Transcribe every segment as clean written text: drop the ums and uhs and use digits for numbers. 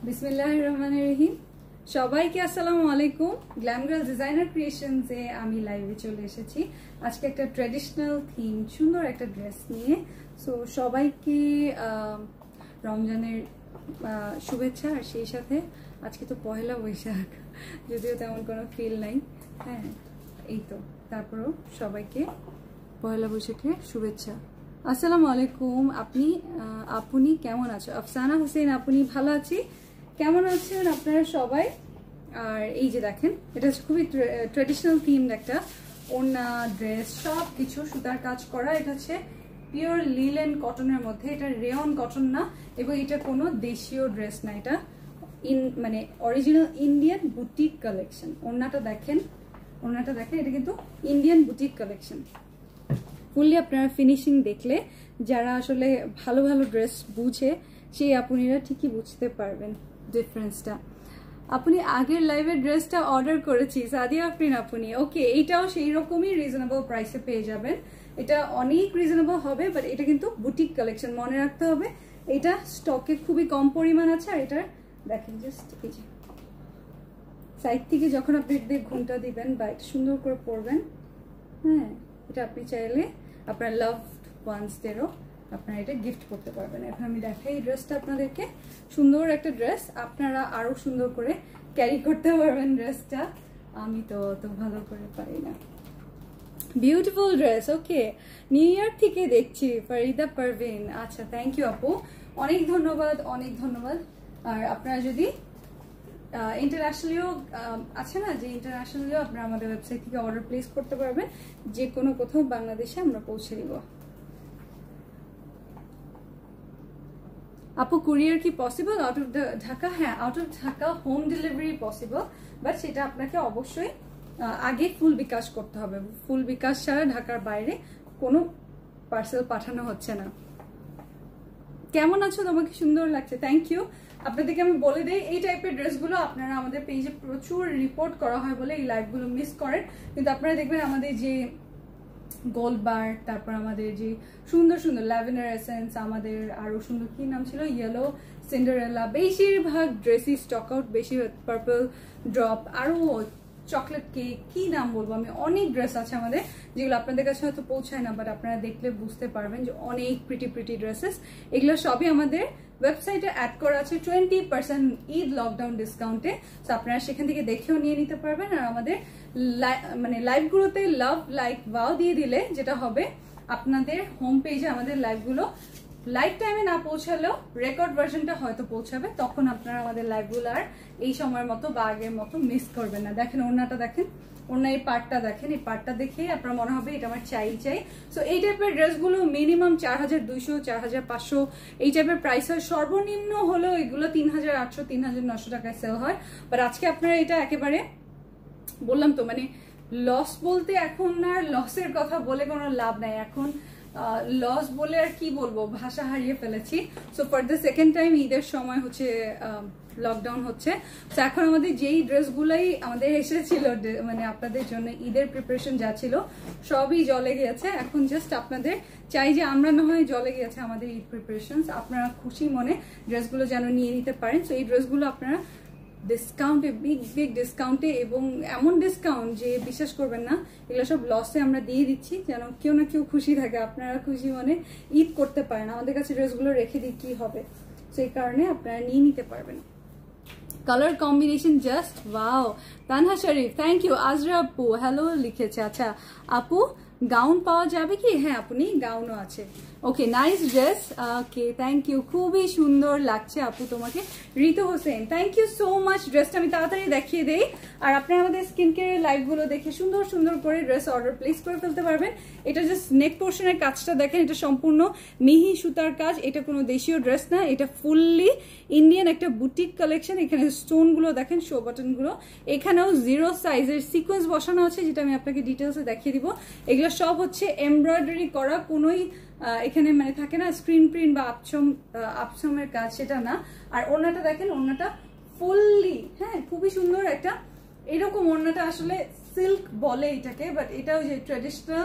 বিসমিল্লাহির রহমানির রহিম। সবাইকে আসসালামু আলাইকুম। গ্ল্যাম গার্ল ডিজাইনার ক্রিয়েশনসে আমি লাইভে চলে এসেছি আজকে একটা ট্র্যাডিশনাল থিম সুন্দর একটা ড্রেস নিয়ে। সো সবাইকে রমজানের শুভেচ্ছা। আর সেই সাথে আজকে তো পয়লা বৈশাখ, যদিও তেমন কোনো ফিল নাই, হ্যাঁ এই তো, তারপরেও সবাইকে পয়লা বৈশাখের শুভেচ্ছা। আসসালামু আলাইকুম। আপনি কেমন আছো? আফসানা হোসেন, আপনি ভালো আছি। কেমন আছেন আপনারা সবাই? আর এই যে দেখেন, এটা খুবই ট্রেডিশনাল থিমড একটা ওড়না, ড্রেস, সব কিছু সুতার কাজ করা। এটা হচ্ছে পিওর লিলেন কটনের মধ্যে, এটা রেয়ন কটন না এবং এটা কোনো দেশীয় ড্রেস না, এটা মানে অরিজিনাল ইন্ডিয়ান বুটিক কালেকশন। ওড়নাটা দেখেন, এটা কিন্তু ইন্ডিয়ান বুটিক কালেকশন। ফুললি আপনারা ফিনিশিং দেখলে যারা আসলে ভালো ভালো ড্রেস বুঝে সেই আপুনিরা ঠিকই বুঝতে পারবেন ডিফারেন্সটা। আপনি আগের লাইভের ড্রেসটা অর্ডার করেছি, সাদিয়া আফরিন আপনি। ওকে, এইটাও সেই রকমই রিজনেবল প্রাইসে পেয়ে যাবেন। এটা অনেক রিজনেবল হবে, বাট এটা কিন্তু বুটিক কালেকশন, মনে রাখতে হবে। এটা স্টকে খুবই কম পরিমাণ আছে। আর এটা দেখেন জাস্ট এই যে সাইড থেকে যখন আপনি ঘুমটা দিবেন বা এটা সুন্দর করে পরবেন, হ্যাঁ এটা আপনি চাইলে আপনার লাভড ওয়ান্সদেরও আপনারা এটা গিফট করতে পারবেন। এখন আমি দেখাই ড্রেসটা আপনাদেরকে, সুন্দর একটা ড্রেস, আপনারা আরো সুন্দর করে ক্যারি করতে পারবেন ড্রেসটা। আমি তো অত ভালো করে পারি না। Beautiful dress. Okay, New York থেকে দেখছি, ফারিদা পারভিন। আচ্ছা, থ্যাংক ইউ আপু, অনেক ধন্যবাদ, অনেক ধন্যবাদ। আর আপনারা যদি ইন্টারন্যাশনালিও আছে না, যে ইন্টারন্যাশনালিও আপনারা আমাদের ওয়েবসাইট থেকে অর্ডার প্লেস করতে পারবেন, যে কোনো কোথাও বাংলাদেশে আমরা পৌঁছে দিব। আপু কুরিয়ার কি পসিবল আউট অফ ঢাকা? হ্যাঁ, out of Dhaka home delivery possible, but সেটা আপনাকে অবশ্যই আগে ফুল বিকাশ করতে হবে। ফুল বিকাশ ছাড়া ঢাকার বাইরে কোনো পার্সেল পাঠানো হচ্ছে না। কেমন আছো? তোমাকে সুন্দর লাগছে, থ্যাংক ইউ। আপনাদেরকে আমি বলে দিই, এই টাইপের ড্রেসগুলো আপনারা আমাদের পেজে প্রচুর রিপোর্ট করা হয় বলে এই লাইভগুলো মিস করেন, কিন্তু আপনারা দেখবেন আমাদের যে গোল্ড বার, তারপর আমাদের যে সুন্দর সুন্দর ল্যাভেন্ডার এসেন্স, আমাদের আরো সুন্দর কি নাম ছিল, ইয়েলো সিন্ডারেলা, বেশিরভাগ ড্রেসই স্টক আউট, বেশি পার্পল ড্রপ, আরো চকলেট কেক, কি নাম বলবো আমি, অনেক ড্রেস আছে আমাদের যেগুলো আপনাদের কাছে হয়তো পৌঁছায় না, বাট আপনারা দেখলে বুঝতে পারবেন যে অনেক প্রিটি ড্রেসেস। এগুলো সবই আমাদের ওয়েবসাইটে অ্যাড করা আছে 20% ঈদ লকডাউন ডিসকাউন্টে। তো আপনারা সেখান থেকে দেখেও নিয়ে নিতে পারবেন। আর আমাদের মানে লাইভগুলোতে লাভ লাইক ওয়াও দিয়ে দিলে যেটা হবে, আপনাদের হোম পেজে আমাদের লাইভগুলো লাইভ টাইমে না পৌঁছালেও রেকর্ড ভার্সনটা হয়তো পৌঁছাবে, তখন আপনারা আমাদের লাইভগুলো আর এই সময়ের মতো বা আগের মতো মিস করবেন না। দেখেন ওড়নাটা দেখেন, ওড়না এই পার্টটা দেখেন, এই পার্টটা দেখে আপনার মনে হবে এটা আমার চাই। সো এই টাইপের ড্রেসগুলো মিনিমাম 4200, 4500 এই টাইপের প্রাইস হয়। সর্বনিম্ন হলেও এগুলো 3800, 3900 টাকায় সেল হয়। বাট আজকে আপনারা এটা একেবারে বললাম তো, মানে লস বলতে এখন আর লসের কথা বলে কোনো লাভ নাই। এখন লস বলে আর কি বলবো, ভাষা হারিয়ে ফেলেছি। So for the second time ঈদের সময় হচ্ছে লকডাউন হচ্ছে, তো এখন আমাদের যেই ড্রেসগুলাই আমাদের এসেছিল মানে আপনাদের জন্য ঈদের প্রিপারেশন যা ছিল সবই জলে গিয়েছে। এখন জাস্ট আপনাদের চাই যে আমরা না হয় জলে গিয়েছে আমাদের ঈদ প্রিপারেশন, আপনারা খুশি মনে ড্রেসগুলো যেন নিয়ে নিতে পারেন। সো এই ড্রেসগুলো আপনারা ডিসকাউন্টে, বিগ ডিসকাউন্টে, এবং এমন ডিসকাউন্ট যে বিশ্বাস করবেন না, এগুলো সব লসে আমরা দিয়ে দিচ্ছি যেন কেউ না কেউ খুশি থাকে, আপনারা খুশি মনে ঈদ করতে পারেন। আমাদের কাছে ড্রেসগুলো রেখে দিই কি হবে, সেই কারণে আপনারা নিয়ে নিতে পারবেন। Colour combination just wow. Tanha Sharif, thank you. Azra আপু হ্যালো লিখেছে। আচ্ছা আপু, গাউন পাওয়া যাবে কি? হ্যাঁ আপনি, গাউনও আছে। Okay, nice dress. Okay, thank you, খুবই সুন্দর লাগছে আপু তোমাকে। Ritu Hossain, thank you so much. ড্রেসটা আমি তাড়াতাড়ি দেখিয়ে দেই, আর আপনারা আমাদের স্কিন কেয়ারের লাইভগুলো দেখে সুন্দর সুন্দর করে ড্রেস অর্ডার প্লেস করে ফেলতে পারবেন। এটা জাস্ট নেক পোর্শনের কাজটা দেখেন, এটা সম্পূর্ণ মিহি সুতার কাজ, এটা কোনো দেশীয় ড্রেস না, এটা ফুললি ইন্ডিয়ান একটা বুটিক কালেকশন। এখানে স্টোনগুলো দেখেন, শো বাটনগুলো, এখানেও 0 সাইজের সিকোয়েন্স বসানো আছে, যেটা আমি আপনাকে ডিটেলসে দেখিয়ে দিব। এগুলো সব হচ্ছে এমব্রয়ডারি করা, কোনোই এখানে মানে থাকে না স্ক্রিন প্রিন্ট বা আপসমের কাজ, সেটা না। আর ওড়নাটা দেখেন, ওড়নাটা ফুললি, হ্যাঁ খুবই সুন্দর একটা এরকম ওড়নাটা, আসলে সিল্ক বলে এটাকে, বাট এটাও যে ট্রেডিশনাল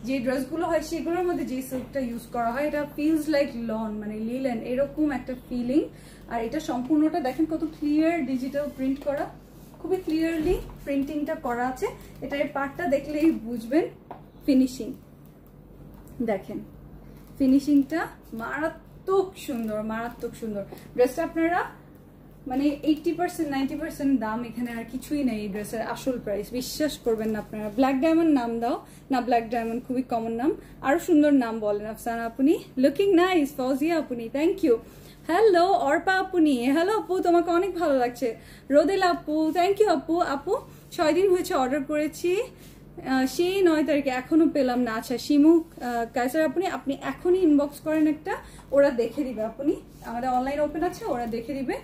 যে ড্রেসগুলো হয় সেগুলোর মধ্যে যে সিল্কটা ইউজ করা হয় এটা ফিলস লাইক লন, মানে লিলেন, এরকম একটা ফিলিং। আর এটা সম্পূর্ণটা দেখেন কত ক্লিয়ার ডিজিটাল প্রিন্ট করা, খুবই ক্লিয়ারলি প্রিন্টিংটা করা আছে। এটা এই পার্টটা দেখলেই বুঝবেন। ফিনিশিং দেখেন, ফিনিশিংটা মারাত্মক সুন্দর, মারাত্মক সুন্দর। ড্রেসটা আপনারা মানে 80% 90% দাম, এখানে আর কিছুই নেই এই ড্রেসের আসল প্রাইস, বিশ্বাস করবেন না আপনারা। ব্ল্যাক ডায়মন্ড নাম দাও না, ব্ল্যাক ডায়মন্ড খুবই কমন নাম, আরো সুন্দর নাম বলেন। আফসানা আপনি লুকিং নাইস, ফৌজিয়া আপনি থ্যাংক ইউ, হ্যালো অর্পা আপনি, হ্যালো আপু তোমাকে অনেক ভালো লাগছে। রোদেল আপু থ্যাংক ইউ আপু। আপু 6 দিন হয়েছে অর্ডার করেছি, সেই 9 তারিখে এখনো পেলাম না। আচ্ছা শিমু কায়সার আপনি এখনই ইনবক্স করেন একটা, ওরা দেখে দিবে। আপনি আমাদের অনলাইন ওপেন আছে, ওরা দেখে দিবে।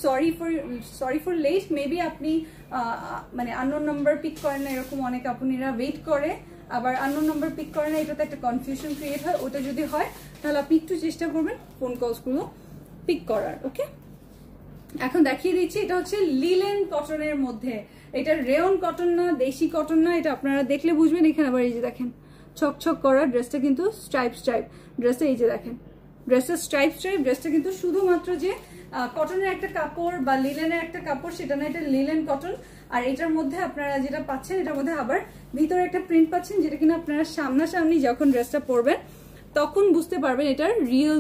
সরি ফর লেট, মেবি আপনি মানে আননোন নাম্বার পিক করেন না, এরকম অনেক আপনারা ওয়েট করে, আবার আননোন নাম্বার পিক করে না, এটাতে একটা কনফিউশন ক্রিয়েট হয়। ওটা যদি হয় তাহলে আপনি একটু চেষ্টা করবেন ফোন কলসগুলো পিক করার। ওকে, এখন দেখিয়ে দিচ্ছি, এটা হচ্ছে লিলেন কটনের মধ্যে। এটা রেয়ন কটন না, দেশি কটন না, এটা আপনারা দেখলে বুঝবেন। এখানে আবার এই যে দেখেন ছকছক করা, ড্রেসটা কিন্তু স্ট্রাইপ ড্রেসটা, এই যে দেখেন ড্রেসের স্ট্রাইপ। ড্রেসটা কিন্তু শুধুমাত্র যে কটনের একটা কাপড় বা লিলেনের একটা কাপড় সেটা না, এটা লিলেন কটন। আর এটার মধ্যে আপনারা যেটা পাচ্ছেন, এটার মধ্যে আবার ভিতরে একটা প্রিন্ট পাচ্ছেন, যেটা কিনা আপনারা সামনাসামনি যখন ড্রেসটা পরবেন তখন বুঝতে পারবেন এটার রিয়েল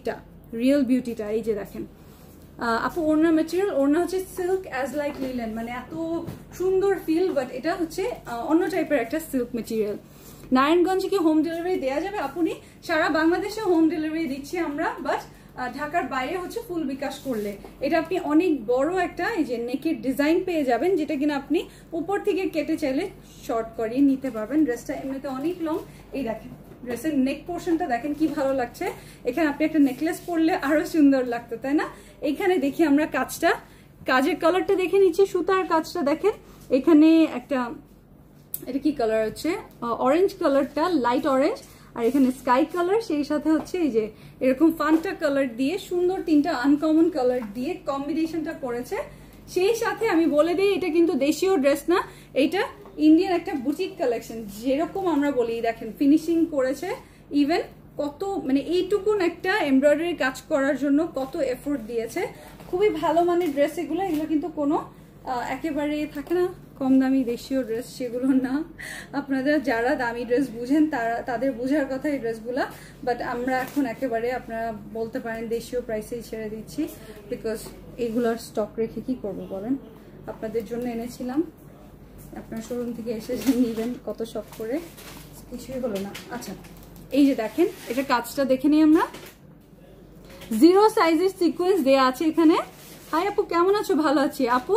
বিউটিটা। এই যে দেখেন আপু ওড়না ম্যাটেরিয়াল, ওড়না হচ্ছে সিল্ক অ্যাজ লাইক লিলেন, মানে এত সুন্দর ফিল, বাট এটা হচ্ছে অন্য টাইপের একটা সিল্ক ম্যাটেরিয়াল। নারায়ণগঞ্জে কি হোম ডেলিভারি দেওয়া যাবে? আপনি সারা বাংলাদেশে হোম ডেলিভারি দিচ্ছি আমরা, বাট ঢাকার বাইরে হচ্ছে ফুল বিকাশ করলে এটা আপনি অনেক বড় একটা এই যে নেকের ডিজাইন পেয়ে যাবেন, যেটা কিনা আপনি উপর থেকে কেটে চাইলে শর্ট করিয়ে নিতে পারবেন। ড্রেসটা এমনিতে অনেক লং। এই দেখেন ড্রেসের নেক পোর্শনটা দেখেন কি ভালো লাগছে। এখানে আপনি একটা নেকলেস পরলে আরো সুন্দর লাগতো, তাই না? এইখানে দেখি আমরা কাজের কালারটা দেখে নিচ্ছি। সুতার কাজটা দেখেন, এখানে একটা এটা কি কালার হচ্ছে, অরেঞ্জ কালারটা, লাইট অরেঞ্জ, আর এখানে স্কাই কালার, সেই সাথে হচ্ছে এই যে এরকম ফান্টা কালার দিয়ে সুন্দর 3টা আনকমন কালার দিয়ে কম্বিনেশনটা করেছে। সেই সাথে আমি বলে দিই এটা কিন্তু দেশীয় ড্রেস না, এটা ইন্ডিয়ান একটা বুটিক কালেকশন, যেরকম আমরা বলি। দেখেন ফিনিশিং করেছে, ইভেন কত মানে এইটুকুন একটা এমব্রয়ডারি কাজ করার জন্য কত এফোর্ট দিয়েছে। খুবই ভালো মানের ড্রেস এগুলো কিন্তু কোনো একেবারে থাকে না কম দামি দেশীয় ড্রেস, সেগুলো না। আপনারা যারা দামি ড্রেস বুঝেন তাদের বোঝার কথা এই ড্রেসগুলা, বাট আমরা এখন একেবারে আপনারা বলতে পারেন দেশীয় প্রাইসেই ছেড়ে দিচ্ছি, বিকজ এগুলোর স্টক রেখে কি করবো বলেন। আপনাদের জন্য এনেছিলাম, আপনার শোরুম থেকে এসে নিবেন কত শখ করে, কিছুই হলো না। আচ্ছা এই যে দেখেন এটা কাজটা দেখে নিই আমরা। 0 সাইজের সিকোয়েন্স দেয়া আছে এখানে। হাই আপু কেমন আছো? ভালো আছি আপু।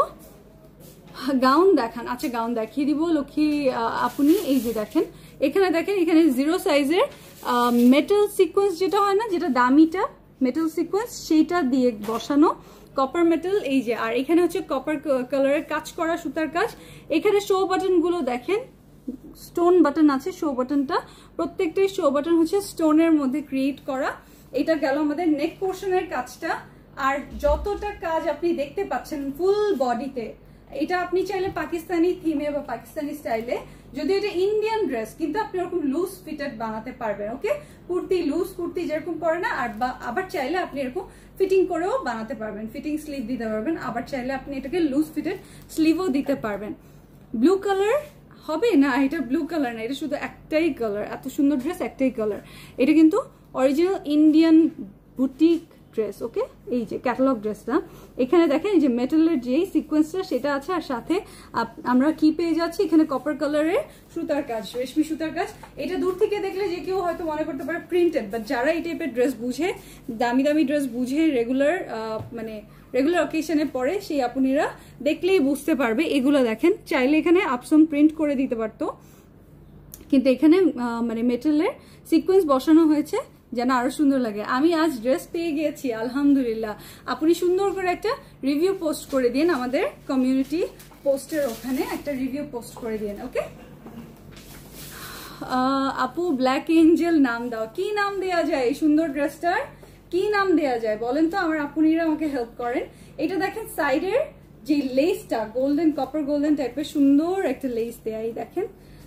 গাউন দেখান। আচ্ছা গাউন দেখিয়ে দিব লক্ষ্মী আপনি। এই যে দেখেন এখানে 0 সাইজের মেটাল সিকোয়েন্স যেটা হয় না, যেটা দামিটা মেটাল সিকোয়েন্স, সেইটা দিয়ে বসানো কপার মেটাল। এই যে আর এখানে হচ্ছে কপার কালারের কাজ করা সুতার কাজ। এখানে শো বাটন গুলো দেখেন, স্টোন বাটন আছে। শো বাটনটা প্রত্যেকটাই শো বাটন হচ্ছে স্টোনের মধ্যে ক্রিয়েট করা। এটা গেল আমাদের নেক পোর্শনের কাজটা। আর যতটা কাজ আপনি দেখতে পাচ্ছেন ফুল বডিতে, এটা আপনি চাইলে পাকিস্তানি থিমে বা পাকিস্তানি স্টাইলে, যদি এটা ইন্ডিয়ান ড্রেস কিন্তু আপনি এরকম লুজ ফিটেড বানাতে পারবেন। ওকে, কুর্তি লুজ কুর্তি যেরকম পরে না, আর আবার চাইলে আপনি এরকম ফিটিং করেও বানাতে পারবেন, ফিটিং স্লিভ দিতে পারবেন। আবার চাইলে আপনি এটাকে লুজ ফিটেড স্লিভও দিতে পারবেন। ব্লু কালার হবে না, এটা ব্লু কালার না, এটা শুধু একটাই কালার। এত সুন্দর ড্রেস একটাই কালার। এটা কিন্তু original Indian boutique dress. Okay, এই যে ক্যাটালগ ড্রেসটা এখানে দেখেন, এই যে মেটালের যে সিকোয়েন্সটা সেটা আছে, আর সাথে আমরা কি পেয়ে যাচ্ছি এখানে কপার কালারের সুতার কাজ, রেশমি সুতার কাজ। এটা দূর থেকে দেখলে যে কেউ হয়তো মনে করতে পারে প্রিন্টেড, বাট যারা এই টাইপের ড্রেস বুঝে, দামি দামি ড্রেস বুঝে, রেগুলার অকেশনে পরে, সেই আপুনিরা দেখলেই বুঝতে পারবে। এগুলো দেখেন, চাইলে এখানে আপসম প্রিন্ট করে দিতে পারতো, কিন্তু এখানে মানে মেটালের সিকোয়েন্স বসানো হয়েছে যেন আরো সুন্দর লাগে। আমি আজ ড্রেস পেয়ে গিয়েছি আলহামদুলিল্লাহ। আপনি সুন্দর করে একটা রিভিউ পোস্ট করে দিন, আমাদের কমিউনিটি পোস্টের ওখানে একটা রিভিউ পোস্ট করে দিন। ওকে আপু, ব্ল্যাক এঞ্জেল নাম দাও। কি নাম দেয়া যায় এই সুন্দর ড্রেসটার? কি নাম দেয়া যায় বলেন তো, আমার আপুনিরা আমাকে হেল্প করেন। এটা দেখেন সাইডের যে লেসটা গোল্ডেন, কপার গোল্ডেন টাইপের সুন্দর একটা লেস দেয়া। এই দেখেন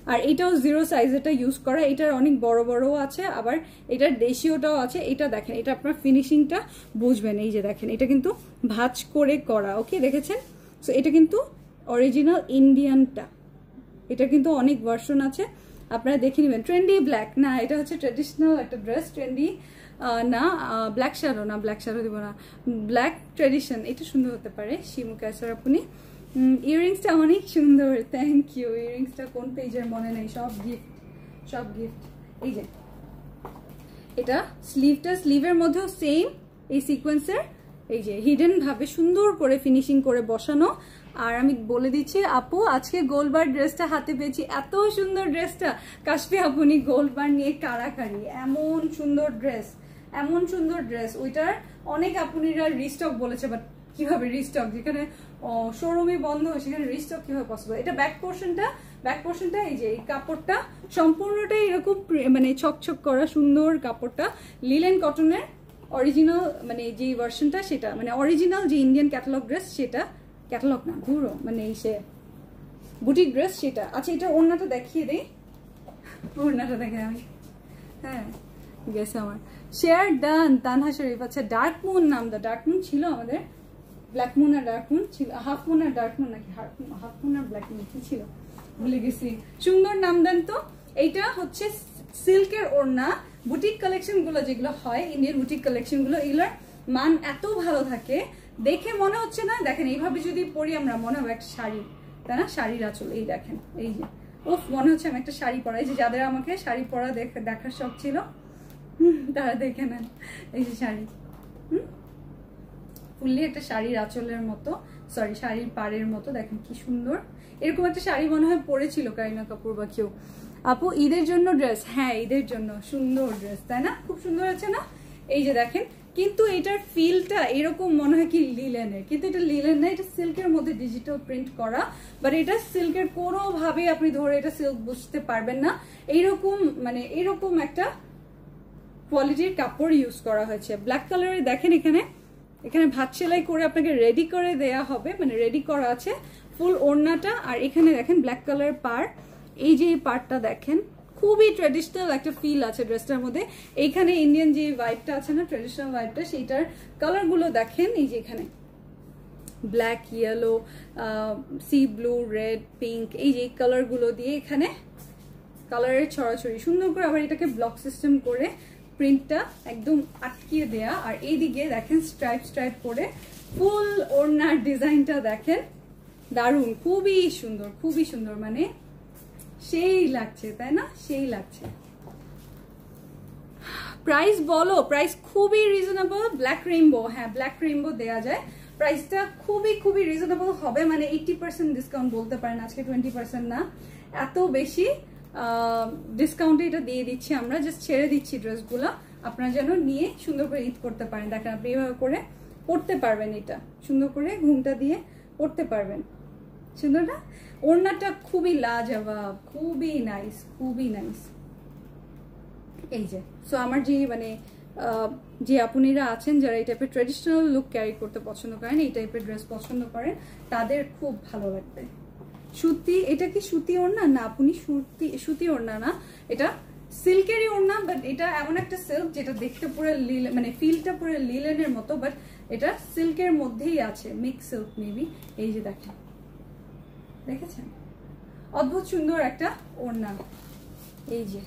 আর এটাও 0 সাইজ, এটা ইউজ করা, এটার অনেক বড় বড়ও আছে, আবার এটার দেশীয়টাও আছে। এটা দেখেন, এটা আপনার ফিনিশিংটা বুঝবেন। এই যে দেখেন, এটা কিন্তু ভাঁজ করে করা, ওকে দেখেছেন? সো এটা কিন্তু অরিজিনাল ইন্ডিয়ানটা, এটা কিন্তু অনেক ভার্সন আছে, আপনারা দেখে নেবেন। ট্রেন্ডি ব্ল্যাক না, এটা হচ্ছে ট্রেডিশনাল একটা ড্রেস। ট্রেন্ডি না, ব্ল্যাক শ্যাডো না, ব্ল্যাক শ্যাডো দিব না, ব্ল্যাক ট্রেডিশন, এটা সুন্দর হতে পারে। শিমু ক্যাসার আপনি ইয়াররিংসটা অনেক সুন্দর, থ্যাংক ইউ। ইয়াররিংসটা কোন পেজের মনে নেই, সব গিফট, সব গিফট। এই যে এটা স্লিভটা, স্লিভের মধ্যেও সেম এই সিকোয়েন্সের এই যে হিডেন ভাবে সুন্দর করে ফিনিশিং করে বসানো। আর আমি বলে দিচ্ছি আপু, আজকে গোল্ড বার ড্রেসটা হাতে পেয়েছি, এত সুন্দর ড্রেসটা। কাশফি আপনি গোল্ড বার নিয়ে কারাকারি, এমন সুন্দর ড্রেস, এমন সুন্দর ড্রেস। ওইটার অনেক আপুনিরা রিস্টক বলেছে, বাট কিভাবে রিস্টক, যেখানে শোরুমে বন্ধ সেখানে রিস্টক কিভাবে পসিবল। এটা ব্যাক পোর্শনটা এই যে এই কাপড়টা সম্পূর্ণটাই এরকম মানে ছকছক করা সুন্দর কাপড়টা, লিলেন কটনের অরিজিনাল, মানে যে ভার্সনটা সেটা মানে অরিজিনাল যে ইন্ডিয়ান ক্যাটালগ ড্রেস, সেটা ক্যাটালগ না পুরো মানে এই সে বুটিক ড্রেস সেটা। আচ্ছা, এটা ওড়নাটা দেখিয়ে দেই, ওড়নাটা দেখে আমি, হ্যাঁ গেছে আমার। Share done Tanha Sharif. আচ্ছা, ডার্ক মুন নামটা, ডার্ক মুন ছিল আমাদের, ব্ল্যাক মুন আর ডার্ক মুন ছিল, হাফ মুন আর ডার্ক মুন নাকি হাফ মুন আর ব্ল্যাক মুন কি ছিল ভুলে গেছি, সুন্দর নাম দেন তো। এইটা হচ্ছে সিল্কের ওড়না। বুটিক কালেকশন গুলো যেগুলো হয়, ইন্ডিয়ান বুটিক কালেকশন গুলো, এগুলোর মান এত ভালো থাকে, দেখে মনে হচ্ছে না, দেখেন এইভাবে যদি পরি আমরা মনে হবে একটা শাড়ি, তাই না? শাড়ির আঁচল, এই দেখেন, এই যে উফ, মনে হচ্ছে আমি একটা শাড়ি পরা। এই যে যাদের আমাকে শাড়ি পরা দেখার শখ ছিল তারা দেখে নেন, এই যে শাড়ি, ফুললি একটা শাড়ির আঁচলের মতো, সরি শাড়ির পাড়ের মতো, দেখেন কি সুন্দর। এরকম একটা শাড়ি মনে হয় পরেছিল কারিনা কাপুর বা কেউ। আপু ঈদের জন্য ড্রেস, হ্যাঁ ঈদের জন্য সুন্দর ড্রেস, তাই না? খুব সুন্দর আছে না? এই যে দেখেন, কিন্তু এটার ফিলটা এরকম মনে হয় কি লিলেনের, কিন্তু এটা লিলেন না, এটা সিল্কের মধ্যে ডিজিটাল প্রিন্ট করা, বাট এটা সিল্কের কোনোভাবে আপনি ধরে এটা সিল্ক বুঝতে পারবেন না। এইরকম মানে এরকম একটা কোয়ালিটির কাপড় ইউজ করা হয়েছে। ব্ল্যাক কালারের দেখেন, এখানে ভাঁজ সেলাই করে আপনাকে রেডি করে দেয়া হবে, মানে রেডি করা আছে ফুল ওড়নাটা। আর এখানে দেখেন ব্ল্যাক কালার পার, এই যে এই পার্টটা দেখেন, খুবই ট্রেডিশনাল একটা ফিল আছে ড্রেসটার মধ্যে। এইখানে ইন্ডিয়ান যে ভাইবটা আছে না, ট্রেডিশনাল ভাইবটা, সেইটার কালারগুলো দেখেন। এই যে এখানে black, yellow, sea blue, red, pink, এই যে কালারগুলো দিয়ে এখানে কালারের ছড়াছড়ি সুন্দর করে, আবার এটাকে ব্লক সিস্টেম করে প্রিন্টটা একদম আটকিয়ে দেয়া। আর এইদিকে দেখেন স্ট্রাইপ করে ফুল ওড়নার ডিজাইনটা দেখেন, দারুণ, খুবই সুন্দর, মানে সেই লাগছে, তাই না? সেই লাগছে। প্রাইস বলো, প্রাইস খুবই রিজনেবল। ব্ল্যাক রেইনবো, হ্যাঁ ব্ল্যাক রেইনবো দেয়া যায়, প্রাইসটা খুবই রিজনেবল হবে, মানে 80% ডিসকাউন্ট বলতে পারেন, আজকে 20% না, এত বেশি ডিসকাউন্টে এটা দিয়ে দিচ্ছি আমরা, জাস্ট ছেড়ে দিচ্ছি ড্রেসগুলো আপনারা যেন নিয়ে সুন্দর করে ঈদ করতে পারেন। দেখেন আপনি এভাবে করে পরতে পারবেন, এটা সুন্দর করে ঘুমটা দিয়ে পরতে পারবেন, সুন্দর না? ওড়নাটা খুবই লাজবাব, খুবই নাইস। এই যে সো আমার যে মানে যে আপুনিরা আছেন যারা এই টাইপের ট্রেডিশনাল লুক ক্যারি করতে পছন্দ করেন, এই টাইপের ড্রেস পছন্দ করেন, তাদের খুব ভালো লাগবে। সুতি, এটা কি সুতি ওড়না না আপনি? সুতি ওড়না না, এটা সিল্কেরই ওড়না, বাট এটা এমন একটা সিল্ক যেটা দেখতে পুরো মানে ফিলটা পুরো লিলেনের মতো, বাট এটা সিল্কের মধ্যেই আছে, মিক্স সিল্ক মেবি। এই যে দেখেছেন, অদ্ভুত সুন্দর একটা ওড়না। এই যে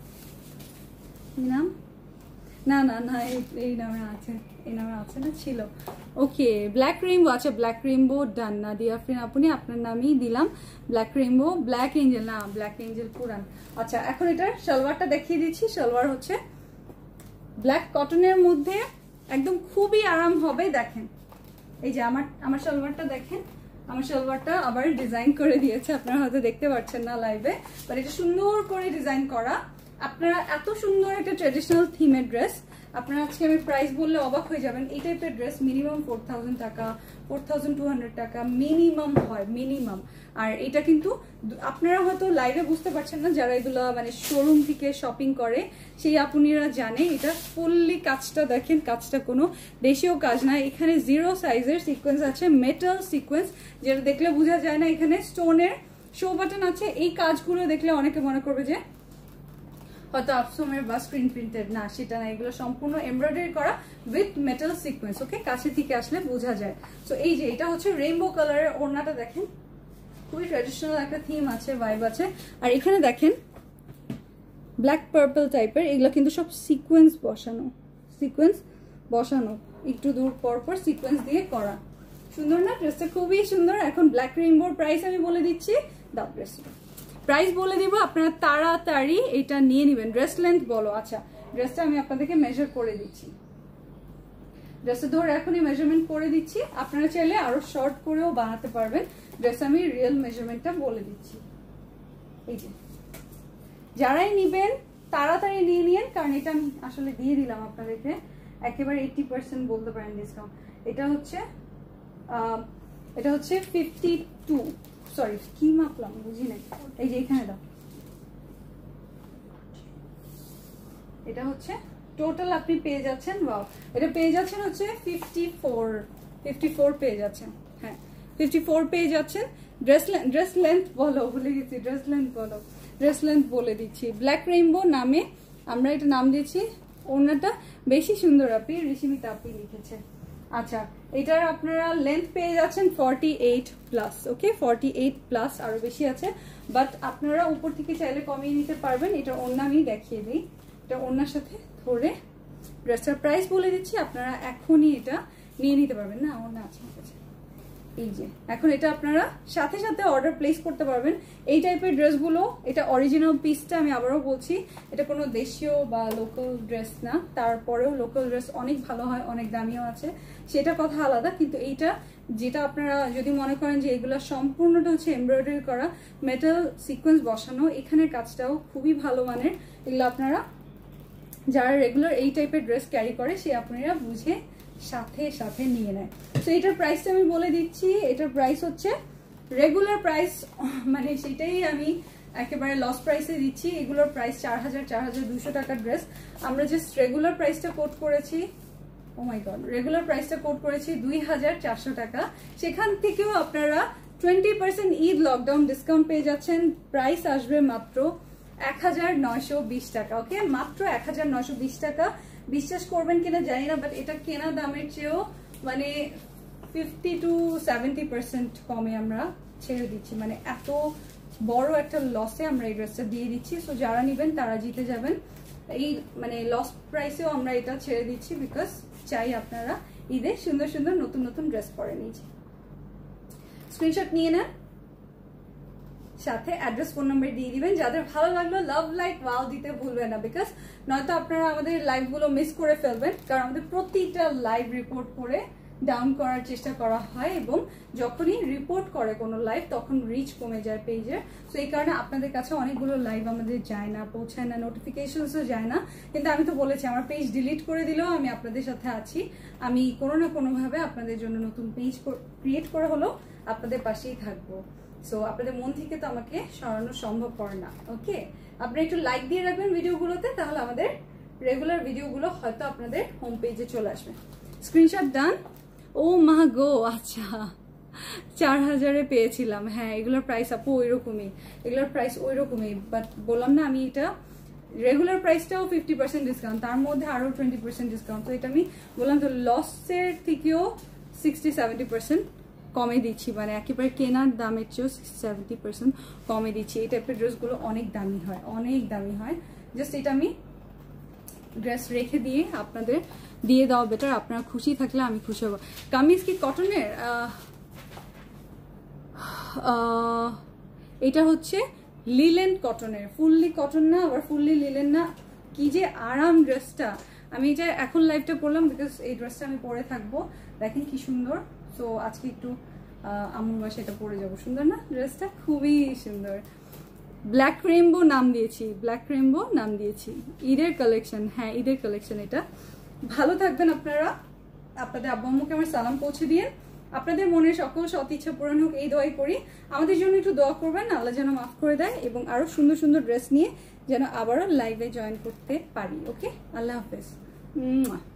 নাম না এই নামে আছে, এই নামে আছে না, ছিল। ওকে, ব্ল্যাক রেইনবো, আচ্ছা ব্ল্যাক রেইনবো ডান না দিয়া ফ্রেন্ড, আপনি আপনার নামই দিলাম ব্ল্যাক রেইনবো। ব্ল্যাক এঞ্জেল না, ব্ল্যাক এঞ্জেল পুরান। আচ্ছা, এখন এটার সালোয়ারটা দেখিয়ে দিচ্ছি। সালোয়ার হচ্ছে ব্ল্যাক কটনের মধ্যে, একদম খুবই আরাম হবে। দেখেন এই যে আমার সালোয়ারটা দেখেন, আমার সালোয়ারটা আবার ডিজাইন করে দিয়েছে, আপনারা হয়তো দেখতে পাচ্ছেন না লাইভে, বাট এটা সুন্দর করে ডিজাইন করা। আপনারা এত সুন্দর একটা ট্রেডিশনাল থিমের ড্রেস, আপনারা আজকে আমি প্রাইস বললে অবাক হয়ে যাবেন। এই টাইপের ড্রেস মিনিমাম 4000 টাকা, 4200 টাকা মিনিমাম হয়, মিনিমাম। আর এটা কিন্তু আপনারা হয়তো লাইভে বুঝতে পারছেন না, যারা এগুলো মানে শোরুম থেকে শপিং করে সেই আপুনিরা জানে। এটা ফুললি কাজটা দেখেন, কাজটা কোনো দেশীয় কাজ না, এখানে 0 সাইজের সিকোয়েন্স আছে, মেটাল সিকোয়েন্স, যেটা দেখলে বোঝা যায় না। এখানে স্টোনের শো বাটন আছে। এই কাজগুলো দেখলে অনেকে মনে করবে যে হয়তো আফসোমের বা স্ক্রিন প্রিন্টেড, না সেটা না, এগুলো সম্পূর্ণ এমব্রয়ডারি করা উইথ মেটাল সিকোয়েন্স। ওকে, কাছে থেকে আসলে বোঝা যায়। সো এই যে এটা হচ্ছে রেইনবো কালারের ওড়নাটা, দেখেন খুবই ট্র্যাডিশনাল একটা থিম আছে, ভাইব আছে। আর এখানে দেখেন ব্ল্যাক পার্পল টাইপের, এগুলো কিন্তু সব সিকোয়েন্স বসানো, একটু দূর পর পর সিকোয়েন্স দিয়ে করা। সুন্দর না ড্রেসটা? খুবই সুন্দর। এখন ব্ল্যাক রেইনবোর প্রাইস আমি বলে দিচ্ছি, দাও ড্রেসটা প্রাইস বলে দিব, আপনারা তাড়াতাড়ি এটা নিয়ে নেবেন। ড্রেস লেন্থ বলো। আচ্ছা, ড্রেসটা আমি আপনাদেরকে মেজার করে দিচ্ছি, ড্রেসটা ধরে এখনই মেজারমেন্ট করে দিচ্ছি। আপনারা চাইলে আরো শর্ট করেও বানাতে পারবেন। ড্রেস আমি রিয়েল মেজারমেন্টটা বলে দিচ্ছি। এই যে যারাই নিবেন তাড়াতাড়ি নিয়ে নিন, কারণ এটা আমি আসলে দিয়ে দিলাম আপনাদেরকে একেবারে 80% বলতে পারেন ডিসকাউন্ট। এটা হচ্ছে 52, সরি কি মাপলাম বুঝি নাই, এই যে এখানে দাও। এটা হচ্ছে টোটাল আপনি পেয়ে যাচ্ছেন, ওয়াও, এটা পেয়ে যাচ্ছেন হচ্ছে 54 পেয়ে যাচ্ছেন। হ্যাঁ 54 পেয়ে যাচ্ছেন। ড্রেস লেন্থ বলো, ভুলে গেছি, ড্রেস লেন্থ বলে দিচ্ছি। ব্ল্যাক রেইনবো নামে আমরা এটা নাম দিয়েছি। ওড়নাটা বেশি সুন্দর, আপনি ঋষিমিতা আপনি লিখেছে। আচ্ছা, এটার আপনারা লেন্থ পেয়ে যাচ্ছেন 48+। ওকে, 48+, আরো বেশি আছে, বাট আপনারা উপর থেকে চাইলে কমিয়ে নিতে পারবেন। এটা ওড়না আমি দেখিয়ে দিই, এটা ওড়নার সাথে ধরে ড্রেসটার প্রাইস বলে দিচ্ছি, আপনারা এখনই এটা নিয়ে নিতে পারবেন। না ওড়না আছে আমার কাছে, এই যে এখন এটা আপনারা সাথে সাথে অর্ডার প্লেস করতে পারবেন। এই টাইপের ড্রেসগুলো, এটা অরিজিনাল পিসটা, আমি আবারও বলছি এটা কোনো দেশীয় বা লোকাল ড্রেস না, তারপরেও লোকাল ড্রেস অনেক ভালো হয়, অনেক দামিও আছে, সেটা কথা আলাদা। কিন্তু এইটা যেটা আপনারা যদি মনে করেন যে এগুলো সম্পূর্ণটা হচ্ছে এমব্রয়ডারি করা, মেটাল সিকোয়েন্স বসানো, এখানের কাজটাও খুবই ভালো মানের। এগুলো আপনারা যারা রেগুলার এই টাইপের ড্রেস ক্যারি করে সে আপনারা বুঝে সাথে নিয়ে নেয়। তো এটার প্রাইসটা আমি বলে দিচ্ছি। এটার প্রাইস হচ্ছে রেগুলার প্রাইস, মানে সেটাই আমি একেবারে লস প্রাইসে দিচ্ছি। এগুলোর প্রাইস 4200 টাকার ড্রেস, আমরা জাস্ট রেগুলার প্রাইসটা কোট করেছি, ও মাই গড, রেগুলার প্রাইসটা কোট করেছি 2400 টাকা। সেখান থেকেও আপনারা 20% ঈদ লকডাউন ডিসকাউন্ট পেয়ে যাচ্ছেন। প্রাইস আসবে মাত্র 1920 টাকা। ওকে, মাত্র 1920 টাকা। বিশ্বাস করবেন কিনা জানি না, বাট এটা কেনা দামের চেয়েও মানে 50 to 70% কমে আমরা ছেড়ে দিচ্ছি। মানে এত বড় একটা লসে আমরা এই ড্রেসটা দিয়ে দিচ্ছি। সো যারা নিবেন তারা জিতে যাবেন। এই মানে লস প্রাইসেও আমরা এটা ছেড়ে দিচ্ছি, বিকজ চাই আপনারা ঈদে সুন্দর সুন্দর নতুন ড্রেস পরে নিয়েছি। স্ক্রিনশট নিয়ে নেন, সাথে অ্যাড্রেস ফোন নাম্বার দিয়ে দিবেন। যাদের ভালো লাগলো লাভ লাইক ওয়াও দিতে ভুলবেন না, বিকজ নয়তো আপনারা আমাদের লাইভগুলো মিস করে ফেলবেন। কারণ আমাদের প্রতিটা লাইভ রিপোর্ট করে ডাউন করার চেষ্টা করা হয়, এবং যখনই রিপোর্ট করে কোনো লাইভ তখন রিচ কমে যায় পেজের। সো এই কারণে আপনাদের কাছে অনেকগুলো লাইভ আমাদের যায় না, পৌঁছায় না, নোটিফিকেশনসও যায় না। কিন্তু আমি তো বলেছি আমার পেজ ডিলিট করে দিলেও আমি আপনাদের সাথে আছি। আমি কোনো না কোনোভাবে আপনাদের জন্য নতুন পেজ ক্রিয়েট করে হলেও আপনাদের পাশেই থাকবো। সো আপনাদের মন থেকে তো আমাকে সরানো সম্ভব হয় না। ওকে, আপনারা একটু লাইক দিয়ে রাখবেন ভিডিওগুলোতে, তাহলে আমাদের রেগুলার ভিডিওগুলো হয়তো আপনাদের হোম পেজে চলে আসবে। স্ক্রিনশট ডান। ও মা গো, আচ্ছা 4000-এ পেয়েছিলাম। হ্যাঁ, এগুলোর প্রাইস আপু ওইরকমই, এগুলোর প্রাইস ওইরকমই, বাট বললাম না আমি এটা রেগুলার প্রাইসটাও 50% ডিসকাউন্ট, তার মধ্যে আরো 20% ডিসকাউন্ট। তো এটা আমি বললাম তো লসের থেকেও 60-70% কমে দিচ্ছি, মানে একেবারে কেনার দামের চেয়েও 60-70% কমে দিচ্ছি। এই টাইপের ড্রেসগুলো অনেক দামি হয়, জাস্ট এটা আমি ড্রেস রেখে দিয়ে আপনাদের দিয়ে দাও বেটার। আপনারা খুশি থাকলে আমি খুশি হব। কামিজ কি কটনের? এটা হচ্ছে লিলেন কটনের, ফুললি কটন না আবার ফুললি লিলেন না। কি যে আরাম ড্রেসটা। আমি এটা এখন লাইভটা পরলাম বিকজ এই ড্রেসটা আমি পরে থাকবো। দেখেন কি সুন্দর। তো আজকে একটু আম্মুর বাসায় এটা পরে যাবো। সুন্দর না ড্রেসটা? খুবই সুন্দর। ব্ল্যাক রেইনবো নাম দিয়েছি, ঈদের কালেকশন। হ্যাঁ, ঈদের কালেকশন এটা। ভালো থাকবেন আপনারা, আপনাদের আব্বু আম্মুকে আমার সালাম পৌঁছে দিয়ে, আপনাদের মনের সকল সৎ ইচ্ছা পূরণ হোক এই দোয়াই করি। আমাদের জন্য একটু দোয়া করবেন, আল্লাহ যেন মাফ করে দেয়, এবং আরো সুন্দর সুন্দর ড্রেস নিয়ে যেন আবারও লাইভে জয়েন করতে পারি। ওকে, আল্লাহ হাফেজ।